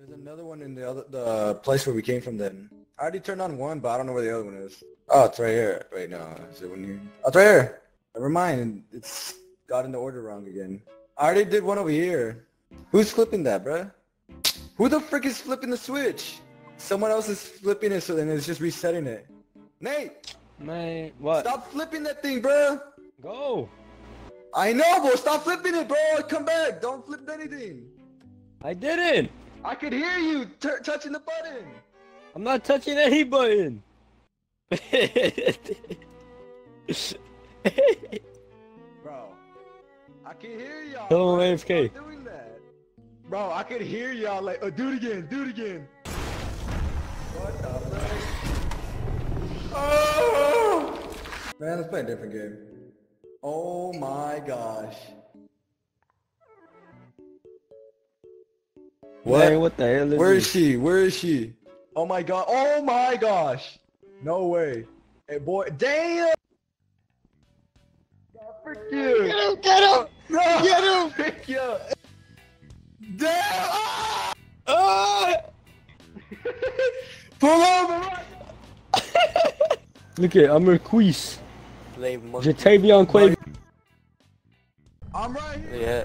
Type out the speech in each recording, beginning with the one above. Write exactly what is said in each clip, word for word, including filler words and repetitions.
There's another one in the other the place where we came from then. I already turned on one, but I don't know where the other one is. Oh, it's right here. Wait, no. Is it one here? Oh, it's right here. Never mind. It's got in the order wrong again. I already did one over here. Who's flipping that, bruh? Who the frick is flipping the switch? Someone else is flipping it, so then it's just resetting it. Nate! Man, what? Stop flipping that thing, bruh! Go! I know, bro! Stop flipping it, bro! Come back! Don't flip anything! I didn't! I could hear you t touching the button! I'm not touching any button! Bro, I can hear y'all. Tell him I'm A F K. Stop doing that. Bro, I could hear y'all like, oh, do it again, do it again. What the fuck? Oh! Man, let's play a different game. Oh my gosh. What? Man, what the hell is Where this? is she? Where is she? Oh my god. Oh my gosh. No way. Hey boy. Damn! Frick you! Get him! Get him! No! Get him! Frick you! Damn! Ah! Ah! Pull over! Look at Amerquise. Jatavion Quay. I'm right here. Yeah.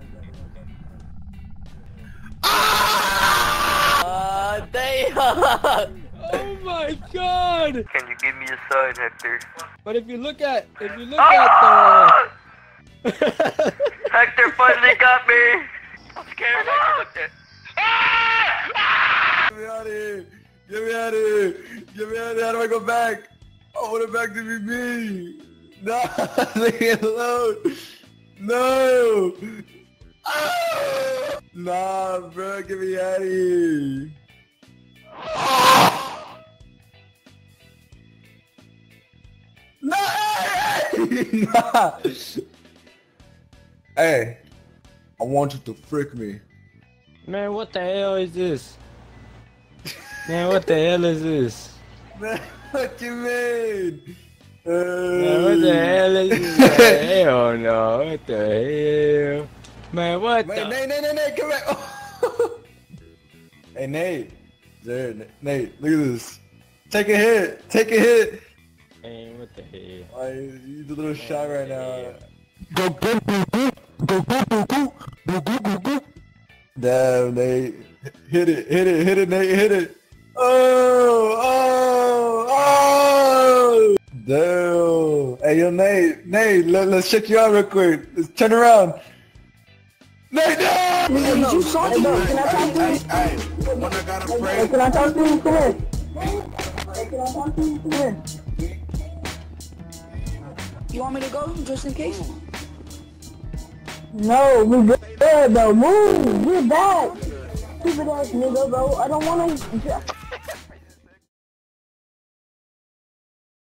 Ah! Uh, damn! Oh my god! Can you give me a sign, Hector? But if you look at, if you look Ah! at the... Hector finally got me! I'm scared, Hector looked at. Get me out of here! Get me out of here! Get me out of here! How do I go back? I want it back to be me! No! Leave me alone! No! Ah! Nah, bro, get me out of here! No! Nah! Hey! I want you to frick me. Man, what the hell is this? Man, what the hell is this? Man, what you mean? Man, what the hell is this? Hell no, what the hell? Man, what Wait, the... Nate, Nate, Nate, Nate, come back! Oh. Hey, Nate. There, Nate, look at this. Take a hit, take a hit. Man, what the hell? I need a little shot right now. Go, go, go, go, go, go, go, go, go, go, go, go. Damn, Nate. Hit it, hit it, hit it, Nate, hit it. Oh, oh, oh! Damn. Hey, yo, Nate, Nate, let, let's check you out real quick. Let's turn around. Nate, no! Nigga, did you saw me? Can I talk to you? Hey, can I talk to you? Come here. Hey, can I talk to you? Come here. You want me to go, just in case? No, we good though. Move! Get back! Stupid ass nigga, bro. I don't wanna...